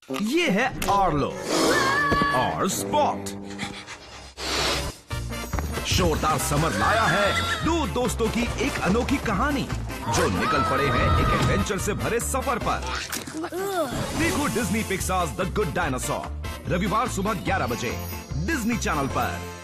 ये है आर्लो और स्पॉट। शोरदार समर लाया है दो दोस्तों की एक अनोखी कहानी जो निकल पड़े हैं एक एडवेंचर से भरे सफर पर। देखो Disney Pixar's the good dinosaur रविवार सुबह 11 बजे डिज्नी चैनल पर।